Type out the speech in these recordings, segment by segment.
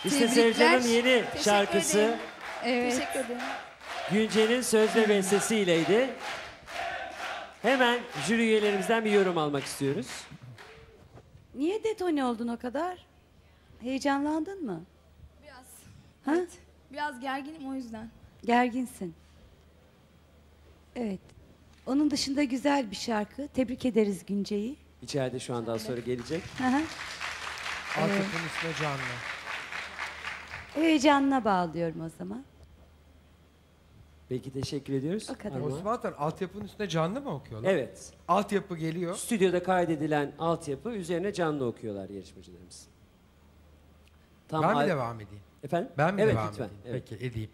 İşte Sevcan'ın yeni Teşekkür şarkısı ederim. Evet. Teşekkür ederim. Günce'nin söz ve bestesiyleydi. Hemen jüri üyelerimizden bir yorum almak istiyoruz. Niye detone oldun o kadar? Heyecanlandın mı? Biraz. Ha? Evet. Biraz gerginim o yüzden. Gerginsin. Evet. Onun dışında güzel bir şarkı. Tebrik ederiz Günce'yi. İçeride şu anda az sonra gelecek. Hı hı. Altyapının üstüne canlı. Heyecanına bağlıyorum o zaman. Peki teşekkür ediyoruz. O kadar. Armağan. Osman Tan altyapının üstüne canlı mı okuyorlar? Evet. Altyapı geliyor. Stüdyoda kaydedilen altyapı üzerine canlı okuyorlar yarışmacılarımız. Tam Ben mi devam edeyim? Efendim? Ben mi evet, devam lütfen. edeyim? Evet. Peki edeyim.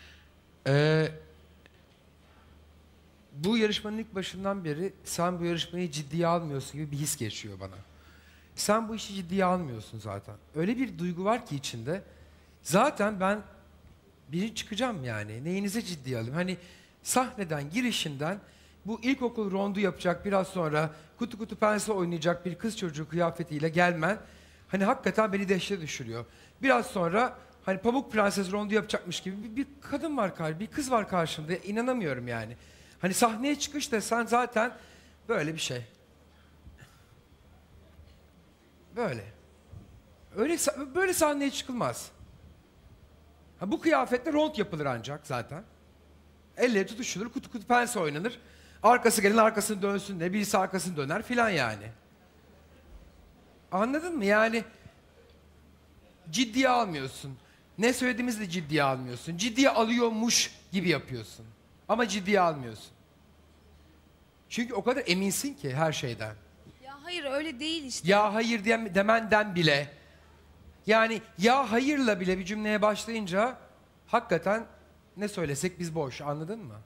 Bu yarışmanın ilk başından beri sen bu yarışmayı ciddiye almıyorsun gibi bir his geçiyor bana. Sen bu işi ciddiye almıyorsun zaten. Öyle bir duygu var ki içinde. Zaten ben biri çıkacağım yani. Neyinize ciddiye alayım? Hani sahneden, girişinden bu ilkokul rondu yapacak biraz sonra kutu kutu pense oynayacak bir kız çocuğu kıyafetiyle gelmen hani hakikaten beni dehşete düşürüyor. Biraz sonra hani Pamuk Prenses rondu yapacakmış gibi bir kadın var bir kız var karşımda. İnanamıyorum yani. Hani sahneye çıkış da sen zaten böyle bir şey. Böyle. Böyle sahneye çıkılmaz. Ha, bu kıyafetle rond yapılır ancak zaten. Elle tutuşulur, kutu kutu pense oynanır. Arkası gelin arkasını dönsün de birisi arkasını döner filan yani. Anladın mı? Yani ciddiye almıyorsun. Ne söylediğimizi de ciddiye almıyorsun. Ciddiye alıyormuş gibi yapıyorsun. Ama ciddiye almıyorsun. Çünkü o kadar eminsin ki her şeyden. Ya hayır öyle değil işte. Ya hayır demenden bile. Yani ya hayırla bile bir cümleye başlayınca hakikaten ne söylesek biz boş, anladın mı?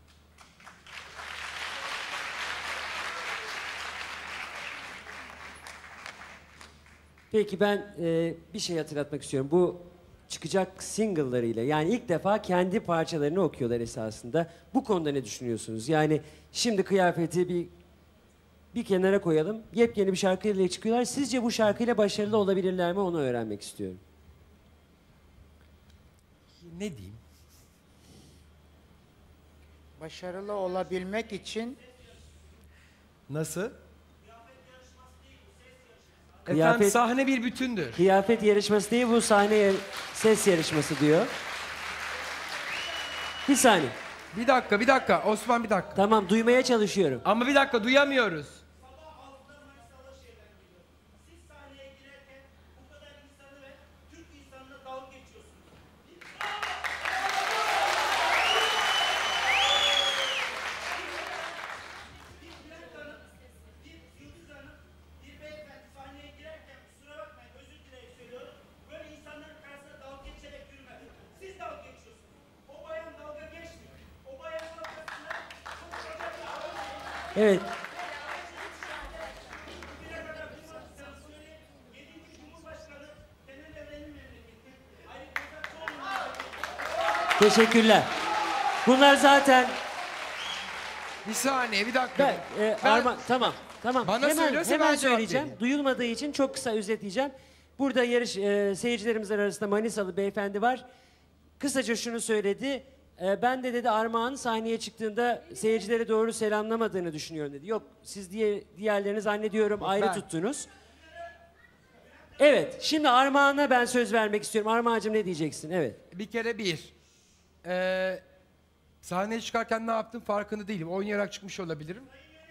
Peki ben bir şey hatırlatmak istiyorum. Bu çıkacak single'larıyla yani ilk defa kendi parçalarını okuyorlar esasında. Bu konuda ne düşünüyorsunuz? Yani şimdi kıyafeti bir kenara koyalım. Yepyeni bir şarkıyla çıkıyorlar. Sizce bu şarkıyla başarılı olabilirler mi? Onu öğrenmek istiyorum. Ne diyeyim? Başarılı olabilmek için Nasıl? Kıyafet- Efendim sahne bir bütündür. Kıyafet yarışması değil, bu ses yarışması diyor. Bir saniye. Bir dakika Osman bir dakika. Tamam, duymaya çalışıyorum. Ama bir dakika duyamıyoruz. Evet. Teşekkürler. Bunlar zaten Bir saniye bir dakika. tamam. Bana söylüyorsa ben cevap söyleyeceğim. vereyim. Duyulmadığı için çok kısa özetleyeceğim. Burada seyircilerimiz arasında Manisalı beyefendi var. Kısaca şunu söyledi. Ben de dedi Armağan sahneye çıktığında seyircilere doğru selamlamadığını düşünüyorum dedi. Yok, siz diğerlerini zannediyorum ayrı tuttunuz. Evet, şimdi Armağan'a ben söz vermek istiyorum. Armağan'cığım ne diyeceksin? Evet. Bir kere sahneye çıkarken ne yaptım farkında değilim. Oynayarak çıkmış olabilirim.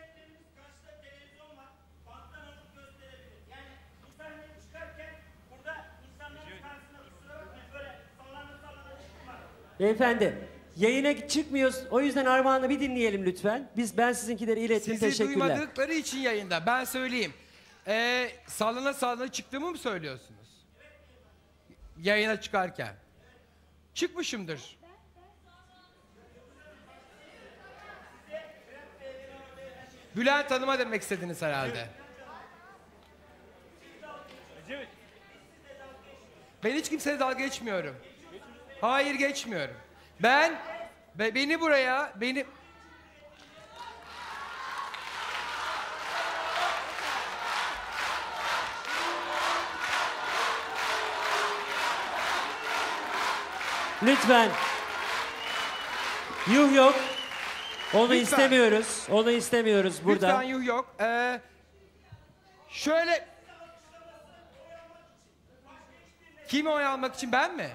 Beyefendi, yayına çıkmıyoruz. O yüzden Armağan'ı bir dinleyelim lütfen. Ben sizinkileri ilettim. Sizi Teşekkürler. duymadıkları için yayında. Ben söyleyeyim. Sallana çıktığımı mı söylüyorsunuz? Yayına çıkarken. Çıkmışımdır. Bülent Hanım'a demek istediniz herhalde. Ben hiç kimseye dalga geçmiyorum. Hayır geçmiyorum. Beni Lütfen. Yuh yok. Onu Lütfen. istemiyoruz. Onu istemiyoruz burada. Lütfen yuh yok. Şöyle... Kimi oy almak için, ben mi?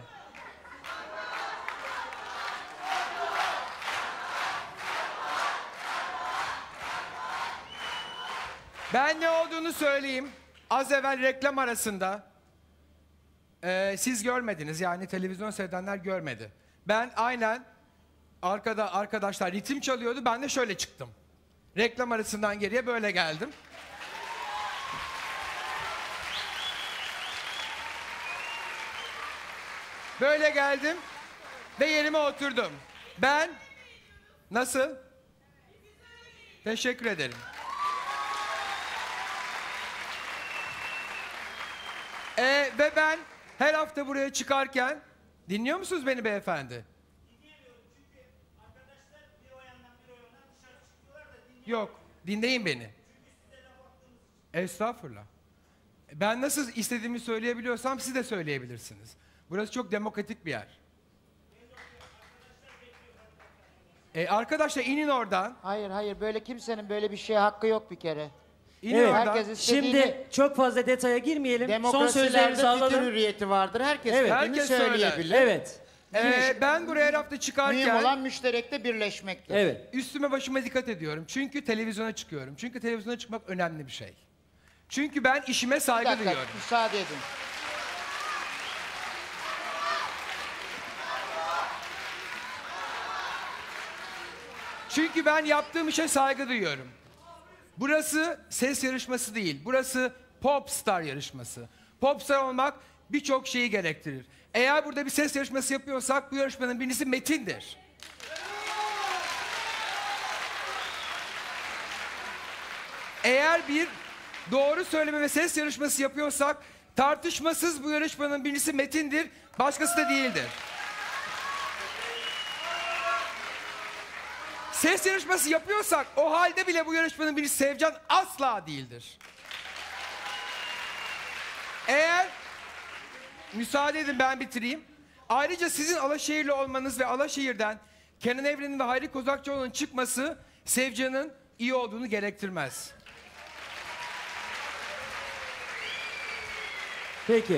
Ben ne olduğunu söyleyeyim. Az evvel reklam arasında siz görmediniz, yani televizyon seyredenler görmedi. Ben aynen arkada arkadaşlar ritim çalıyordu, ben de şöyle çıktım. Reklam arasından geriye böyle geldim. Böyle geldim ve yerime oturdum. Ben nasıl? Teşekkür ederim. Ve ben her hafta buraya çıkarken, dinliyor musunuz beni beyefendi? Dinleyemiyorum çünkü arkadaşlar bir o yandan bir o yandan dışarı çıkıyorlar da dinliyorlar. Yok, dinleyin beni. Estağfurullah. Ben nasıl istediğimi söyleyebiliyorsam siz de söyleyebilirsiniz. Burası çok demokratik bir yer. Arkadaşlar inin oradan. Hayır hayır, böyle kimsenin böyle bir şeye hakkı yok bir kere. İnin Evet. oradan. Herkes istediğini... Şimdi çok fazla detaya girmeyelim. Son sözlerinizi Demokrasilerde fikir alalım. hürriyeti vardır. Herkes Evet. fikrini Herkes söyler. söyleyebilir. Evet. Ben buraya her hafta Mühim çıkarken olan müşterekte birleşmektir. Evet. üstüme başıma dikkat ediyorum. Çünkü televizyona çıkıyorum. Çünkü televizyona çıkmak önemli bir şey. Çünkü ben işime Bir saygı dakika, duyuyorum. müsaade edin. Çünkü ben yaptığım işe saygı duyuyorum. Burası ses yarışması değil. Burası popstar yarışması. Popstar olmak birçok şeyi gerektirir. Eğer burada bir ses yarışması yapıyorsak bu yarışmanın birincisi metindir. Eğer bir doğru söyleme ve ses yarışması yapıyorsak tartışmasız bu yarışmanın birincisi metindir, başkası da değildir. Ses yarışması yapıyorsak o halde bile bu yarışmanın birincisi Sevcan asla değildir. Eğer müsaade edin ben bitireyim. Ayrıca sizin Alaşehirli olmanız ve Alaşehir'den Kenan Evren'in ve Hayri Kozakçıoğlu'nun çıkması Sevcan'ın iyi olduğunu gerektirmez. Peki.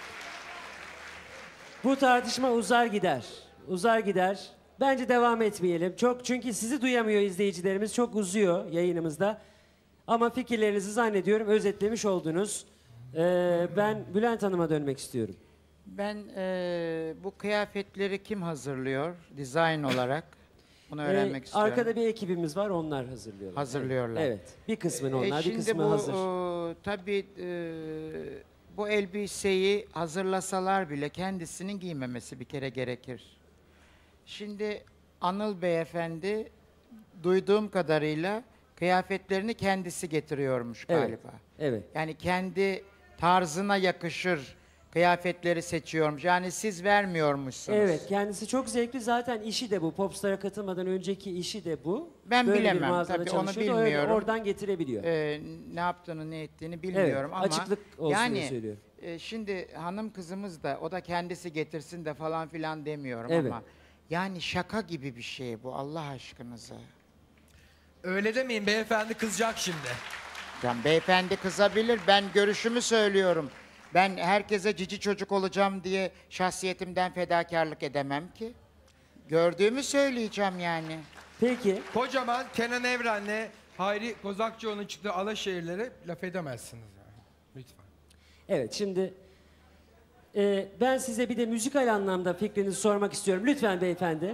Bu tartışma uzar gider. Uzar gider. Bence devam etmeyelim. Çünkü sizi duyamıyor izleyicilerimiz. Çok uzuyor yayınımızda. Ama fikirlerinizi zannediyorum özetlemiş oldunuz. Ben Bülent Hanım'a dönmek istiyorum. Ben bu kıyafetleri kim hazırlıyor dizayn olarak? Bunu öğrenmek istiyorum. Arkada bir ekibimiz var. Onlar hazırlıyorlar. Hazırlıyorlar. Evet. Bir kısmını onlar, bir Şimdi kısmı bu hazır. tabii bu elbiseyi hazırlasalar bile kendisinin giymemesi bir kere gerekir. Şimdi Anıl Beyefendi duyduğum kadarıyla kıyafetlerini kendisi getiriyormuş Evet. galiba. Evet. Yani kendi tarzına yakışır kıyafetleri seçiyormuş. Yani siz vermiyormuşsunuz. Evet, kendisi çok zevkli. Zaten işi de bu. Popstar'a katılmadan önceki işi de bu. Ben Böyle bir bilemem, mağazada tabii onu çalışıyordu, öyle bilmiyorum. oradan getirebiliyor. Ne yaptığını ne ettiğini bilmiyorum ama açıklık olsun diye yani söylüyorum. Şimdi hanım kızımız da o da kendisi getirsin de falan filan demiyorum Evet. ama yani şaka gibi bir şey bu Allah aşkınıza. Öyle demeyin, beyefendi kızacak şimdi. Yani beyefendi kızabilir, ben görüşümü söylüyorum. Ben herkese cici çocuk olacağım diye şahsiyetimden fedakarlık edemem ki. Gördüğümü söyleyeceğim yani. Peki, Kocaman Kenan Evren'le Hayri Kozakçıoğlu'nun çıktığı Alaşehir'lere laf edemezsiniz yani. Lütfen. evet şimdi ben size bir de müzikal anlamda fikrinizi sormak istiyorum. Lütfen beyefendi.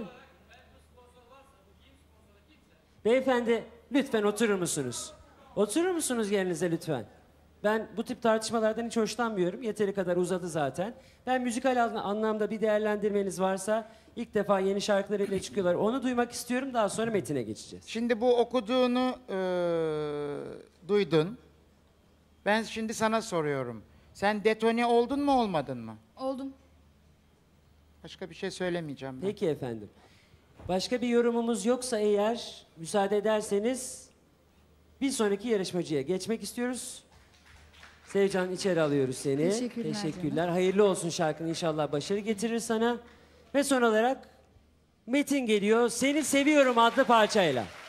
Beyefendi, lütfen oturur musunuz? Oturur musunuz yerinize lütfen? Ben bu tip tartışmalardan hiç hoşlanmıyorum. Yeteri kadar uzadı zaten. Ben müzikal anlamda bir değerlendirmeniz varsa ilk defa yeni şarkılarıyla çıkıyorlar. Onu duymak istiyorum. Daha sonra metine geçeceğiz. Şimdi bu okuduğunu duydun. Ben şimdi sana soruyorum. Sen detone oldun mu olmadın mı? Oldum. Başka bir şey söylemeyeceğim ben. Peki efendim. Başka bir yorumumuz yoksa eğer müsaade ederseniz bir sonraki yarışmacıya geçmek istiyoruz. Sevcan içeri alıyoruz seni. Teşekkürler Teşekkürler. Hayırlı olsun şarkın, inşallah başarı getirir sana. Ve son olarak Metin geliyor. Seni Seviyorum adlı parçayla.